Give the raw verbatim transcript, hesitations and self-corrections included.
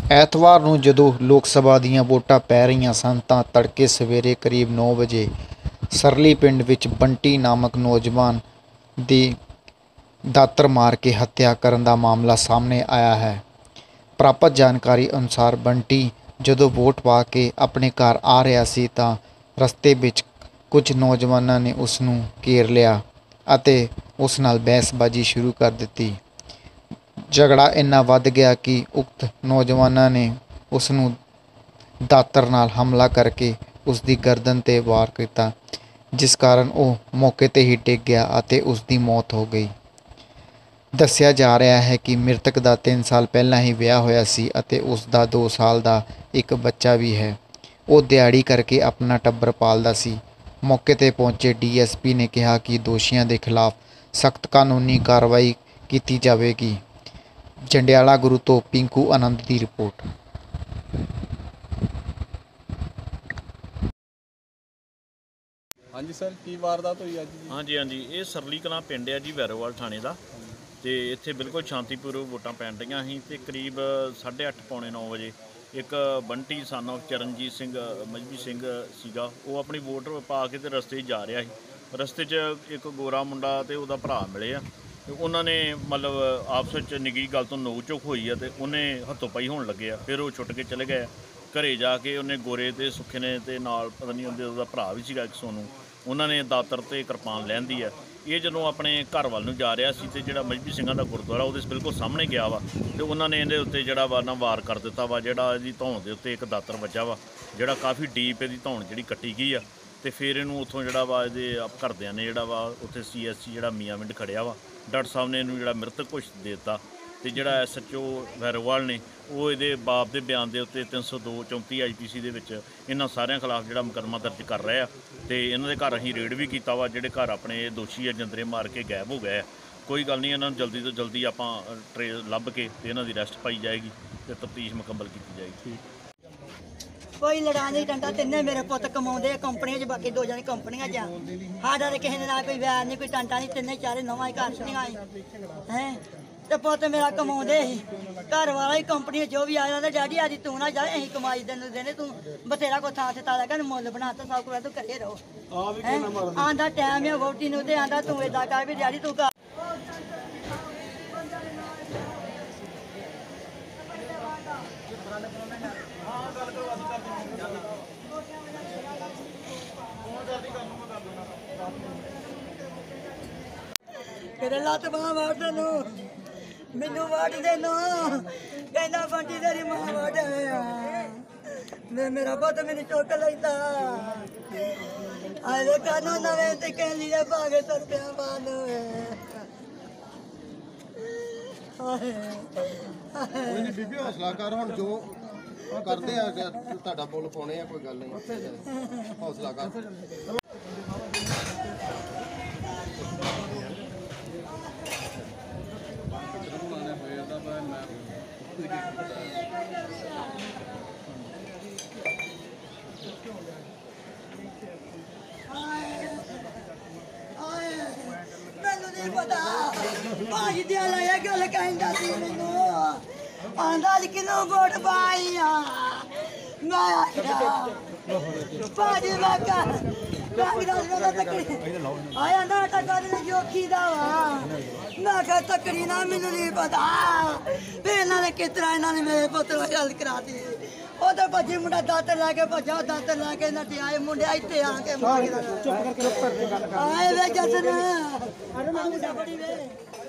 ਐਤਵਾਰ ਨੂੰ ਜਦੋਂ ਲੋਕ ਸਭਾ ਦੀਆਂ ਵੋਟਾਂ ਪੈ ਰਹੀਆਂ ਸਨ ਤਾਂ ਤੜਕੇ ਸਵੇਰੇ ਕਰੀਬ ਨੌ ਵਜੇ ਸਰਲੀ ਪਿੰਡ ਵਿੱਚ ਬੰਟੀ ਨਾਮਕ ਨੌਜਵਾਨ ਦੀ ਦਾਤਰ ਮਾਰ ਕੇ ਹੱਤਿਆ ਕਰਨ ਦਾ ਮਾਮਲਾ ਸਾਹਮਣੇ ਆਇਆ ਹੈ। ਪ੍ਰਾਪਤ ਜਾਣਕਾਰੀ ਅਨੁਸਾਰ ਬੰਟੀ ਜਦੋਂ ਵੋਟ ਪਾ ਕੇ ਆਪਣੇ ਘਰ ਆ ਰਿਹਾ ਸੀ ਤਾਂ ਰਸਤੇ ਵਿੱਚ ਕੁਝ ਨੌਜਵਾਨਾਂ ਨੇ ਉਸ ਨੂੰ ਘੇਰ ਲਿਆ ਅਤੇ ਉਸ ਨਾਲ ਬਹਿਸਬਾਜ਼ੀ ਸ਼ੁਰੂ ਕਰ ਦਿੱਤੀ। ਝਗੜਾ ਇੰਨਾ ਵੱਧ ਗਿਆ ਕਿ ਉਕਤ ਨੌਜਵਾਨਾਂ ਨੇ ਉਸ ਨੂੰ ਦਾਤਰ ਨਾਲ ਹਮਲਾ ਕਰਕੇ ਉਸ ਦੀ ਗਰਦਨ 'ਤੇ ਵਾਰ ਕੀਤਾ, ਜਿਸ ਕਾਰਨ ਉਹ ਮੌਕੇ 'ਤੇ ਹੀ ਡਿੱਗ ਗਿਆ ਅਤੇ ਉਸ ਦੀ ਮੌਤ ਹੋ ਗਈ। ਦੱਸਿਆ ਜਾ ਰਿਹਾ ਹੈ ਕਿ ਮ੍ਰਿਤਕ ਦਾ ਤਿੰਨ ਸਾਲ ਪਹਿਲਾਂ ਹੀ ਵਿਆਹ ਹੋਇਆ ਸੀ ਅਤੇ ਉਸ ਦਾ ਦੋ ਸਾਲ ਦਾ ਇੱਕ ਬੱਚਾ ਵੀ ਹੈ। ਉਹ ਦਿਹਾੜੀ ਕਰਕੇ ਆਪਣਾ ਟੱਬਰ ਪਾਲਦਾ ਸੀ। ਮੌਕੇ 'ਤੇ ਪਹੁੰਚੇ ਡੀ ਐਸ ਪੀ ਨੇ ਕਿਹਾ ਕਿ ਦੋਸ਼ੀਆਂ ਦੇ ਖਿਲਾਫ ਸਖਤ ਕਾਨੂੰਨੀ ਕਾਰਵਾਈ ਕੀਤੀ ਜਾਵੇਗੀ। ਜੰਡਿਆਲਾ ਗੁਰੂ ਤੋਂ ਪਿੰਕੂ ਆਨੰਦ ਦੀ ਰਿਪੋਰਟ। ਹਾਂਜੀ ਸਰ, ਕੀ ਵਾਰਦਾਤ ਹੋਈ ਅੱਜ ਜੀ? ਹਾਂਜੀ ਹਾਂਜੀ ਇਹ ਸਰਲੀ ਕਲਾਂ ਪਿੰਡ ਹੈ ਜੀ, ਵੈਰੋਵਾਲ ਥਾਣੇ ਦਾ। ਤੇ ਇੱਥੇ ਬਿਲਕੁਲ ਸ਼ਾਂਤੀਪੂਰਵਕ ਵੋਟਾਂ ਪੈਣ ਰਹੀਆਂ ਸੀ ਤੇ ਕਰੀਬ ਸਾਢੇ ਅੱਠ ਪੌਣੇ ਨੌ ਵਜੇ ਇੱਕ ਬੰਟੀ ਸਨ ਆਫ ਚਰਨਜੀਤ ਸਿੰਘ ਮਜਬੀ ਸਿੰਘ ਸੀਗਾ, ਉਹ ਆਪਣੀ ਵੋਟ ਪਾ ਕੇ ਤੇ ਰਸਤੇ 'ਚ ਜਾ ਰਿਹਾ ਸੀ। ਰਸਤੇ 'ਚ ਇੱਕ ਗੋਰਾ ਮੁੰਡਾ ਤੇ ਉਹਦਾ ਭਰਾ ਮਿਲੇ ਆ ਤੇ ਉਹਨਾਂ ਨੇ ਮਤਲਬ ਆਪਸ ਵਿੱਚ ਨਿੱਘੀ ਗੱਲ ਤੋਂ ਨੋਕ ਝੋਕ ਹੋਈ ਆ ਤੇ ਉਹਨੇ ਹੱਥੋਂ ਪਾਈ ਹੋਣ ਲੱਗੇ ਆ। ਫਿਰ ਉਹ ਛੁੱਟ ਕੇ ਚਲੇ ਗਏ। ਘਰੇ ਜਾ ਕੇ ਉਹਨੇ ਗੋਰੇ ਤੇ ਸੁੱਖੇ ਨੇ ਤੇ ਨਾਲ ਪਤਾ ਨਹੀਂ ਉਹਦੇ ਉਹਦਾ ਭਰਾ ਵੀ ਸੀਗਾ ਇੱਕ ਸੋਨੂੰ, ਉਹਨਾਂ ਨੇ ਦਾਤਰ ਤੇ ਕਿਰਪਾਨ ਲੈਂਦੀ ਆ। ਇਹ ਜਦੋਂ ਆਪਣੇ ਘਰ ਵੱਲ ਨੂੰ ਜਾ ਰਿਹਾ ਸੀ ਤੇ ਜਿਹੜਾ ਮਜਬੀ ਸਿੰਘਾਂ ਦਾ ਗੁਰਦੁਆਰਾ ਉਹਦੇ ਬਿਲਕੁਲ ਸਾਹਮਣੇ ਗਿਆ ਵਾ ਤੇ ਉਹਨਾਂ ਨੇ ਇਹਦੇ ਉੱਤੇ ਜਿਹੜਾ ਵਾ ਨਾ ਵਾਰ ਕਰ ਦਿੱਤਾ ਵਾ, ਜਿਹੜਾ ਇਹਦੀ ਧੌਣ ਦੇ ਉੱਤੇ ਇੱਕ ਦਾਤਰ ਵੱਜਾ ਵਾ, ਜਿਹੜਾ ਕਾਫੀ ਡੀਪ ਇਹਦੀ ਧੌਣ ਜਿਹੜੀ ਕੱਟੀ ਗਈ ਆ। ਤੇ ਫਿਰ ਇਹਨੂੰ ਉੱਥੋਂ ਜਿਹੜਾ ਵਾ ਇਹਦੇ ਘਰਦਿਆਂ ਨੇ ਜਿਹੜਾ ਵਾ ਉੱਥੇ ਸੀ ਐਸ ਸੀ ਜਿਹੜਾ ਮੀਆਂ ਮਿੰਟ ਖੜਿਆ ਵਾ, ਡਾਕਟਰ ਸਾਹਿਬ ਨੇ ਇਹਨੂੰ ਜਿਹੜਾ ਮ੍ਰਿਤਕ ਘੋਸ਼ਿਤ ਦੇ ਦਿੱਤਾ। ਤੇ ਜਿਹੜਾ ਐਸ ਐਚ ਓ ਵੈਰੋਵਾਲ ਨੇ ਉਹ ਇਹਦੇ ਬਾਪ ਦੇ ਬਿਆਨ ਦੇ ਉੱਤੇ ਤਿੰਨ ਸੌ ਦੋ ਚੌਂਤੀ ਆਈ ਪੀ ਸੀ ਦੇ ਵਿੱਚ ਇਹਨਾਂ ਸਾਰਿਆਂ ਖਿਲਾਫ ਜਿਹੜਾ ਮੁਕੱਦਮਾ ਦਰਜ ਕਰ ਰਹੇ ਆ। ਤੇ ਇਹਨਾਂ ਦੇ ਘਰ ਅਸੀਂ ਰੇਡ ਵੀ ਕੀਤਾ ਵਾ, ਜਿਹੜੇ ਘਰ ਆਪਣੇ ਦੋਸ਼ੀ ਆ ਜੰਦਰੇ ਮਾਰ ਕੇ ਗਾਇਬ ਹੋ ਗਏ ਆ। ਕੋਈ ਗੱਲ ਨਹੀਂ, ਇਹਨਾਂ ਨੂੰ ਜਲਦੀ ਤੋਂ ਜਲਦੀ ਆਪਾਂ ਟਰੇ ਲੱਭ ਕੇ ਤੇ ਇਹਨਾਂ ਦੀ ਅਰੈਸਟ ਪਾਈ ਜਾਏਗੀ ਤੇ ਤਫਤੀਸ਼ ਮੁਕੰਮਲ ਕੀਤੀ ਜਾਏਗੀ। ਕੋਈ ਲੜਾਈ ਨਹੀਂ, ਡੰਡਾ ਤਿੰਨੇ ਮੇਰੇ ਪੁੱਤ ਕਮਾਉਂਦੇ ਕੰਪਨੀਆਂ 'ਚ, ਬਾਕੀ ਦੋ ਜਣੇ ਕੰਪਨੀਆਂ 'ਚ ਆ। ਸਾਡਾ ਤਾਂ ਕਿਸੇ ਦੇ ਨਾਲ ਕੋਈ ਵੈਰ ਨਹੀਂ, ਕੋਈ ਟੰਟਾ ਨਹੀਂ, ਤਿੰਨੇ ਚਾਰੇ ਨਵਾਂ ਹੀ ਘਰ ਨਹੀਂ ਆਏ ਹੈ ਤੇ ਪੁੱਤ ਮੇਰਾ ਕਮਾਉਂਦੇ ਸੀ। ਘਰ ਵਾਲਾ ਹੀ ਕੰਪਨੀ ਜੋ ਵੀ ਆਇਆ ਤੇ ਡੈਡੀ ਆਦੀ ਤੂੰ ਨਾ ਜਾਏ, ਅਸੀਂ ਕਮਾਈ ਤੈਨੂੰ ਦੇਣੇ, ਤੂੰ ਬਥੇਰਾ ਕੋ ਥਾਂ ਤੇ ਤਾਲਾ ਕਰ ਮੁੱਲ ਬਣਾਤਾ, ਸਭ ਕੁਝ ਤੂੰ ਘਰੇ ਰਹੋ। ਆਂਦਾ ਟਾਈਮ ਹੈ ਵੋਟੀ ਨੂੰ ਤੇ ਆਂਦਾ ਤੂੰ ਏਦਾਂ ਕਰ ਵੀ ਡੈਡੀ ਤੂੰ ਘਰ ਕਿਹੜੇ ਲੱਤ ਬਾਹ ਵਾੜ ਤੈਨੂੰ, ਮੈਨੂੰ ਵਾੜ ਦੇ ਨਾ, ਕਹਿੰਦਾ ਬੰਟੀ ਤੇਰੀ ਮਾਂ ਵਾੜੇ ਮੈਂ ਮੇਰਾ ਪੁੱਤ ਮੈਨੂੰ ਚੁੱਕ ਲੈਂਦਾ। ਆਏ ਕਾਨੂੰ ਨਵੇਂ ਤੇ ਕਹਿੰਦੀ ਦੇ ਭਾਗੇ ਤੁਰ ਪਿਆ ਬਾਨ। ਕੋਈ ਨਹੀਂ ਬੀਬੀ, ਹੌਸਲਾ ਕਰ। ਹੁਣ ਜੋ ਕਰਦੇ ਆ ਤੁਹਾਡਾ ਬੋਲ ਪਾਉਣੇ ਆ, ਕੋਈ ਗੱਲ ਨਹੀਂ, ਹੌਸਲਾ ਕਰ। ਮੈਨੂੰ ਨਹੀਂ ਪਤਾ ਭਾਜੀ ਦੀ ਲਾਇਆ ਗੱਲ ਕਹਿੰਦਾ ਸੀ ਮੈਨੂੰ, ਆਂਦਾ ਜੀ ਕਿਨੂੰ ਵੋਟ ਪਾਈ ਆ। ਮੈਂ ਆਖਿਆ ਭਾਜੀ ਮੈਂ ਕਰ ਲੱਗਦਾ ਤੱਕੜੀ ਆਇਆ ਨਾ ਟੱਕਰ ਨੇ ਜੋਖੀ ਦਾ ਵਾ। ਮੈਂ ਕਿਹਾ ਤੱਕੜੀ ਨਾ, ਮੈਨੂੰ ਨਹੀਂ ਪਤਾ ਵੀ ਇਹਨਾਂ ਨੇ ਕਿਸ ਤਰ੍ਹਾਂ ਇਹਨਾਂ ਨੇ ਮੇਰੇ ਪੁੱਤ ਨਾਲ ਗੱਲ ਕਰਾਤੀ। ਉਹਦੇ ਭੱਜੀ ਮੁੰਡਾ ਦਾਤਰ ਲੈ ਕੇ ਭੱਜਾ, ਦਾਤਰ ਲੈ ਕੇ ਨੱਠੇ ਆਏ ਮੁੰਡੇ ਇੱਥੇ ਆ ਕੇ ਆਏ ਵੇ ਜਸਨ ਬੜੀ ਵੇ